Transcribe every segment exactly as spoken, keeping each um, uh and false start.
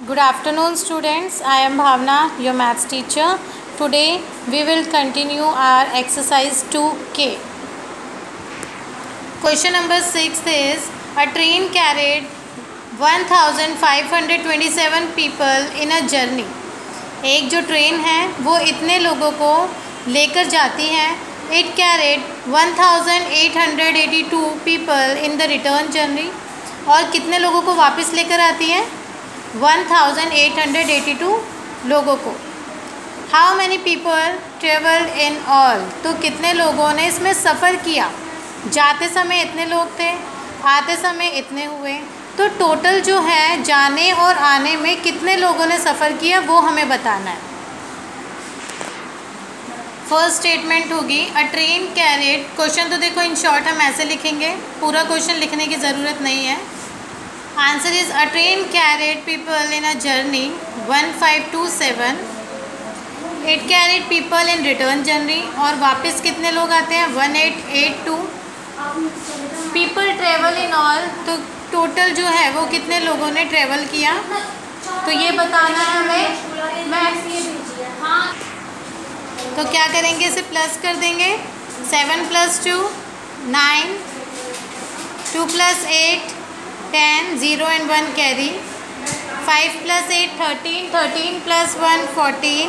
Good afternoon students, I am Bhavna, your maths teacher. Today we will continue our exercise two K. Question number six is, a train carried one thousand five hundred twenty-seven people in a journey. एक जो train है वो इतने लोगों को लेकर जाती है. It carried one thousand eight hundred eighty-two people in the return journey. और कितने लोगों को वापस लेकर आती है? one thousand eight hundred eighty-two लोगों को. How many people traveled in all? तो कितने लोगों ने इसमें सफ़र किया? जाते समय इतने लोग थे, आते समय इतने हुए. तो टोटल जो है जाने और आने में कितने लोगों ने सफ़र किया वो हमें बताना है. फर्स्ट स्टेटमेंट होगी अ ट्रेन कैरिड. क्वेश्चन तो देखो इन शॉर्ट हम ऐसे लिखेंगे, पूरा क्वेश्चन लिखने की ज़रूरत नहीं है. Answer is a train carried people in a journey one five two seven. It carried people in return journey. और वापस कितने लोग आते हैं? one eight eight two. People travel in all. तो टोटल जो है वो कितने लोगों ने ट्रेवल किया तो ये बताना है हमें. हाँ, तो क्या करेंगे, इसे प्लस कर देंगे. Seven plus two nine, two plus eight ten, zero and one carry. Five plus eight thirteen, thirteen plus one fourteen,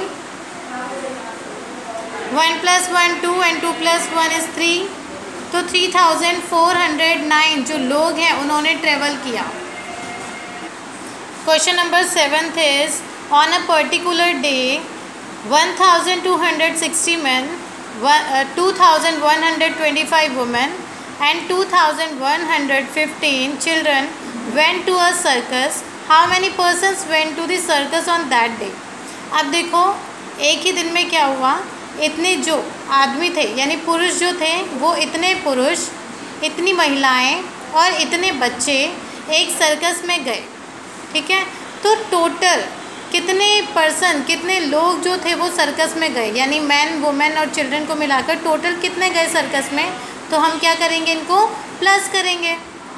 one plus one two and two plus one is three. तो three thousand four hundred nine जो लोग हैं उन्होंने travel किया. Question number seventh is on a particular day one thousand two hundred sixty men, two thousand one hundred twenty-five women and two thousand one hundred fifteen children went to a circus. How many persons went to the circus on that day? अब देखो एक ही दिन में क्या हुआ, इतने जो आदमी थे यानी पुरुष जो थे वो इतने पुरुष, इतनी महिलाएं और इतने बच्चे एक सर्कस में गए. ठीक है, तो टोटल कितने पर्सन, कितने लोग जो थे वो सर्कस में गए यानी मैन, वुमेन और चिल्ड्रन को मिलाकर टोटल कितने गए सर्कस में. तो हम क्या करेंगे, इनको प्लस करेंगे.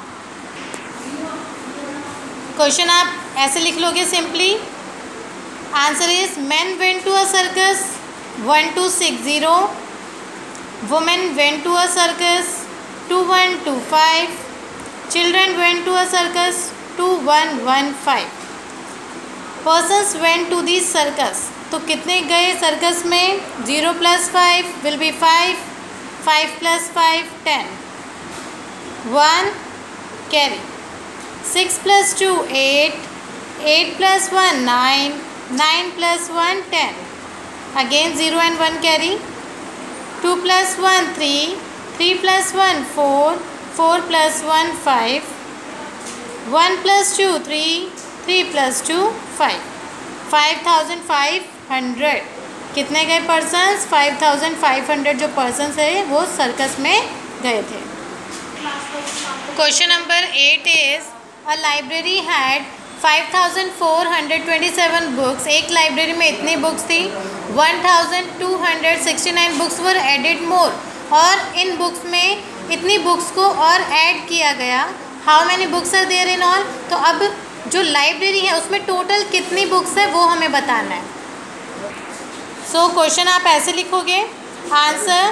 क्वेश्चन आप ऐसे लिख लोगे simply. Answer is man went to a circus one two six zero, women went to a circus two one two five, children went to a circus two one one five. Persons went to this circus. तो कितने गए circus में? Zero plus five will be five, five plus five ten, one carry. Six plus two eight, eight plus one nine, nine plus one ten. Again zero and one carry. Two plus one three, three plus one four, four plus one five, one plus two three, three plus two five. Five thousand five hundred कितने गए persons? Five thousand five hundred जो persons है वो circus में गए थे. Question number eight is a library had five thousand four hundred twenty seven books. एक library में इतनी बुक्स थी. One thousand two hundred sixty nine books were added more. और इन बुक्स में इतनी बुक्स को और ऐड किया गया. How many books are there in all? तो अब जो लाइब्रेरी है उसमें टोटल कितनी बुक्स है वो हमें बताना है. सो so, क्वेश्चन आप ऐसे लिखोगे. Answer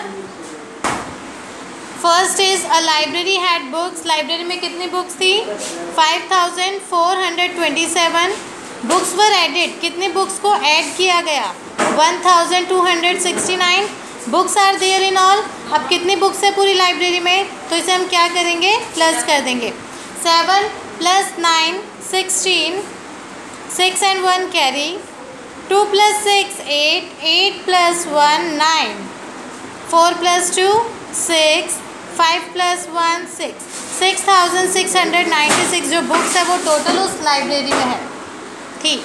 first is a library had books. Library में कितनी बुक्स थी? Five thousand four hundred twenty seven. Books were added, कितने बुक्स को ऐड किया गया? One thousand two hundred sixty nine books are there in all. अब कितनी books है पूरी लाइब्रेरी में? तो इसे हम क्या करेंगे, प्लस कर देंगे. Seven plus nine sixteen, six and one carry. Two plus six eight, eight plus one nine, four plus two six, five plus one six. Six thousand six hundred ninety six जो books है वो total उस library में है. ठीक.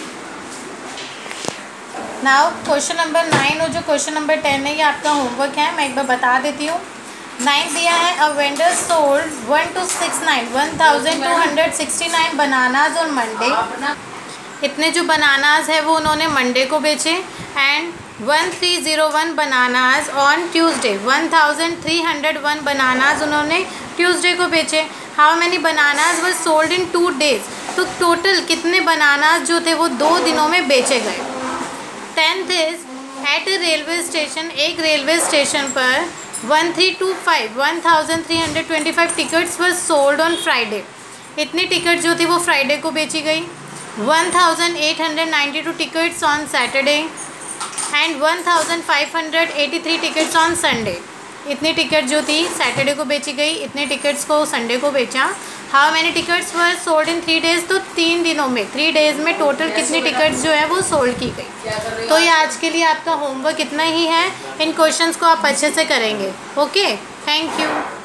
Now question number nine और जो question number ten है ये आपका होमवर्क है. मैं एक बार बता देती हूँ. नाइन दिया है a vendor sold one two six nine one thousand two hundred sixty nine bananas on Monday. इतने जो बनानाज है वो उन्होंने मंडे को बेचे. And one three zero one bananas on Tuesday. One thousand three hundred one bananas उन्होंने Tuesday को बेचे. How many bananas were sold in two days? तो टोटल कितने बनाना जो थे वो दो दिनों में बेचे गए। Tenth is at a railway station, एक रेलवे स्टेशन पर one three two five one thousand three hundred twenty five tickets were sold on Friday. इतनी टिकट जो थी वो फ्राइडे को बेची गई। One thousand eight hundred ninety two tickets on Saturday and one thousand five hundred eighty three tickets on Sunday. इतनी ticket जो थी सैटरडे को बेची गई, इतने टिकट्स को संडे को बेचा। How many tickets were sold in three days, तो तीन दिनों में थ्री डेज में टोटल कितनी टिकट्स जो है वो सोल्ड की गई। तो ये आज के लिए आपका होमवर्क इतना ही है। इन क्वेश्चंस को आप अच्छे से करेंगे। Okay, thank you.